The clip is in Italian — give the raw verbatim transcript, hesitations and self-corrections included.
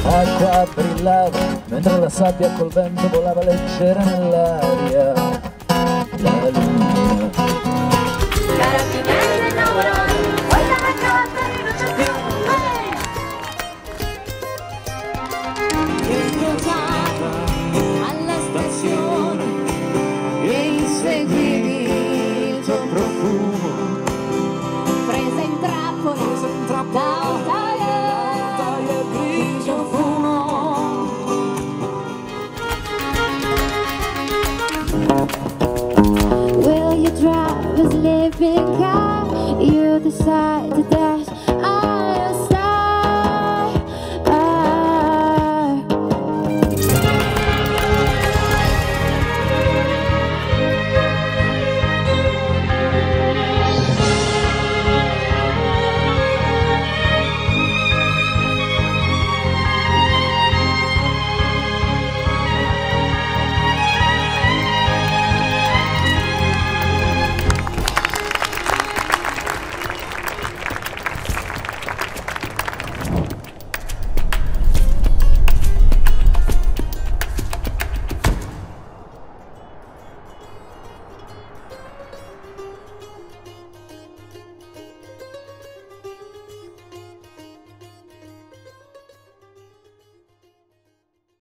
L'acqua brillava mentre la sabbia col vento volava leggera nell'aria. La luna. Carabinieri innamorati, poi la ragazza che non c'è più. Incrociata alla stazione e inseguivi il tuo profumo, presa in trappola da un tagliere grigio fumo. Will you drive a sleeping car? You decide to